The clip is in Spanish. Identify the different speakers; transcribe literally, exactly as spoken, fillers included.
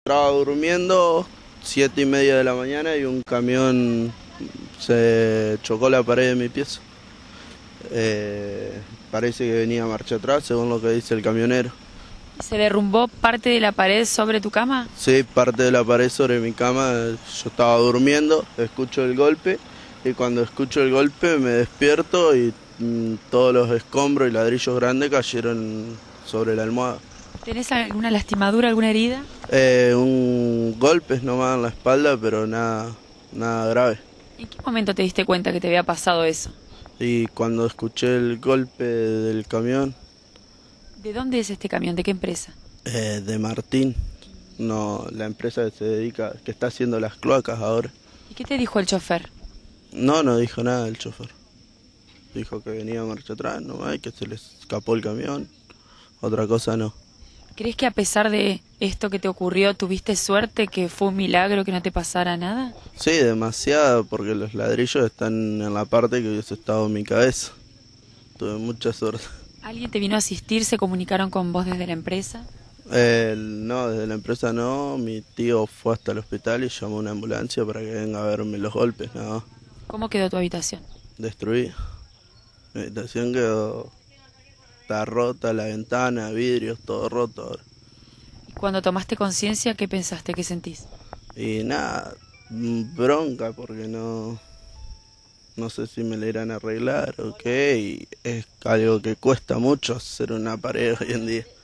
Speaker 1: Estaba durmiendo, siete y media de la mañana y un camión se chocó la pared de mi pieza. Eh, parece que venía marcha atrás, según lo que dice el camionero.
Speaker 2: ¿Se derrumbó parte de la pared sobre tu cama?
Speaker 1: Sí, parte de la pared sobre mi cama, yo estaba durmiendo, escucho el golpe y cuando escucho el golpe me despierto y mm, todos los escombros y ladrillos grandes cayeron sobre la almohada.
Speaker 2: ¿Tenés alguna lastimadura, alguna herida?
Speaker 1: Eh, un golpe nomás en la espalda, pero nada, nada grave.
Speaker 2: ¿En qué momento te diste cuenta que te había pasado eso?
Speaker 1: Y cuando escuché el golpe del camión,
Speaker 2: ¿De dónde es este camión? ¿De qué empresa?
Speaker 1: eh, de Martín, no, la empresa que se dedica, que está haciendo las cloacas ahora.
Speaker 2: ¿Y qué te dijo el chofer?
Speaker 1: No, no dijo nada el chofer. Dijo que venía marcha atrás, nomás, y que se les escapó el camión. Otra cosa no.
Speaker 2: ¿Crees que a pesar de esto que te ocurrió, tuviste suerte, que fue un milagro que no te pasara nada?
Speaker 1: Sí, demasiado, porque los ladrillos están en la parte que hubiese estado en mi cabeza. Tuve mucha suerte.
Speaker 2: ¿Alguien te vino a asistir? ¿Se comunicaron con vos desde la empresa?
Speaker 1: Eh, no, desde la empresa no. Mi tío fue hasta el hospital y llamó a una ambulancia para que venga a verme los golpes, nada más.
Speaker 2: ¿Cómo quedó tu habitación?
Speaker 1: Destruida. Mi habitación quedó... Está rota, la ventana, vidrios, todo roto ahora.
Speaker 2: ¿Y cuando tomaste conciencia, qué pensaste, qué sentís?
Speaker 1: Y nada, mm, bronca porque no... No sé si me la irán a arreglar o qué, y es algo que cuesta mucho hacer una pared hoy en día.